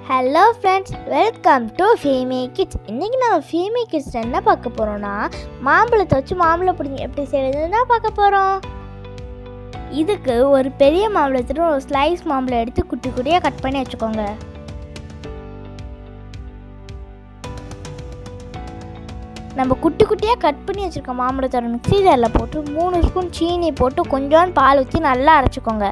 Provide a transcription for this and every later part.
Hello friends, welcome to ஃபீமே kids. இன்றைக்கி நம்ம ஃபீமே கிட்ஸ் என்ன பார்க்க போகிறோன்னா, மாம்பழத்தை வச்சு மாம்பழம் பிடிங்க எப்படி செய்யறதுன்னு தான் பார்க்க போகிறோம். இதுக்கு ஒரு பெரிய மாம்பழத்தில் ஒரு ஸ்லைஸ் மாம்பழம் எடுத்து குட்டி குட்டியாக கட் பண்ணி வச்சுக்கோங்க. நம்ம குட்டி குட்டியாக கட் பண்ணி வச்சுருக்க மாம்பழத்தோட மிக்ஸி ஜாரில் போட்டு 3 ஸ்பூன் சீனி போட்டு கொஞ்சோண்டு பால் ஊற்றி நல்லா அரைச்சிக்கோங்க.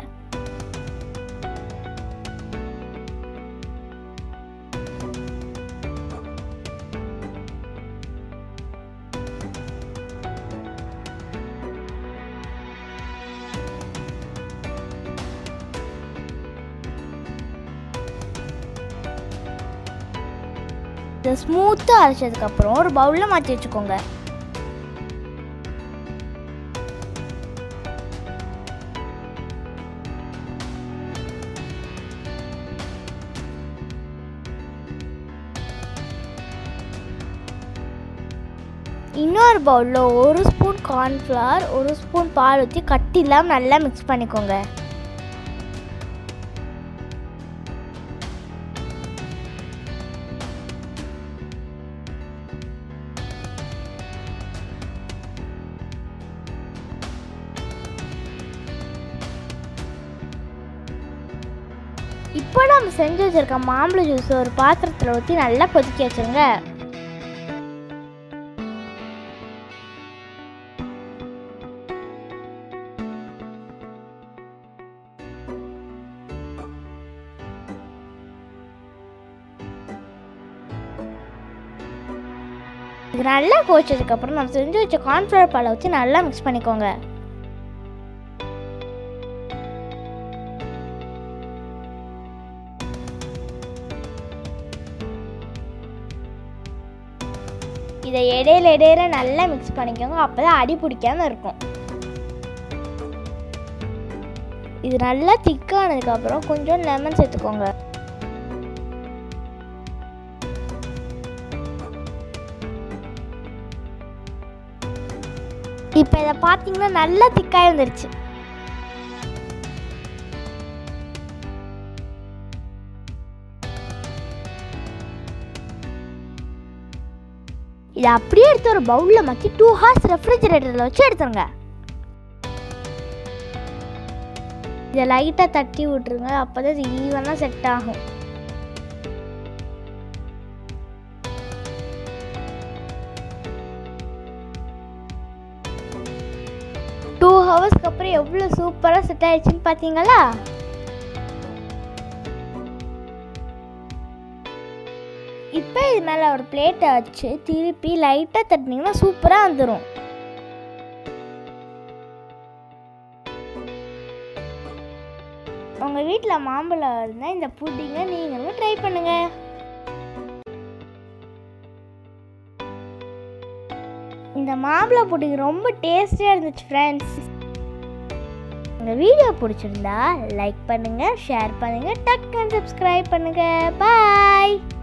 இதை ஸ்மூத்தாக அரைச்சதுக்கப்புறம் ஒரு பவுலில் மாற்றி வச்சுக்கோங்க. இன்னொரு பவுலில் 1 ஸ்பூன் கார்ன்ஃப்ளவர், 1 ஸ்பூன் பால் ஊற்றி கட்டி இல்லாமல் நல்லா மிக்ஸ் பண்ணிக்கோங்க. இப்போ நம்ம செஞ்சு வச்சுருக்க மாம்பழ ஜூஸ் ஒரு பாத்திரத்தில் ஊற்றி நல்லா கொதிக்க வச்சுருங்க. இது நல்லா கொதிச்சதுக்கப்புறம் நம்ம செஞ்சு வச்ச கார்ன்ஃப்ளவர் பாலை ஊற்றி நல்லா மிக்ஸ் பண்ணிக்கோங்க. இதை இடையில நல்லா மிக்ஸ் பண்ணிக்கோங்க. அப்போ தான் அடி பிடிக்காமல் இருக்கும். இது நல்லா திக்கானதுக்கப்புறம் கொஞ்சம் லெமன் சேர்த்துக்கோங்க. இப்போ இதை பார்த்தீங்கன்னா நல்லா திக்காக வந்துருச்சு. இதை அப்படியே எடுத்து ஒரு பவுலில் மாற்றி 2 ஹார்ஸ் ரெஃப்ரிஜரேட்டரில் வச்சு எடுத்துருங்க. இதை லைட்டாக தட்டி விட்டுருங்க. அப்போ தான் இது ஈவனாக செட் ஆகும். டூ ஹவர்ஸ்க்கு அப்புறம் எவ்வளோ சூப்பராக செட் ஆயிடுச்சுன்னு பார்த்தீங்களா? இப்போ இது மேலே ஒரு பிளேட்டை வச்சு திருப்பி லைட்டாக தட்டினீங்கன்னா சூப்பராக வந்துடும். உங்கள் வீட்டில் மாம்பழம் இருந்தால் இந்த புட்டிங்கை நீங்களும் ட்ரை பண்ணுங்கள். இந்த மாம்பழம் புட்டிங் ரொம்ப டேஸ்டியாக இருந்துச்சு ஃப்ரெண்ட்ஸ். உங்கள் வீடியோ பிடிச்சிருந்தா லைக் பண்ணுங்கள், ஷேர் பண்ணுங்கள், டக்குன்னு சப்ஸ்கிரைப் பண்ணுங்கள். பாய்.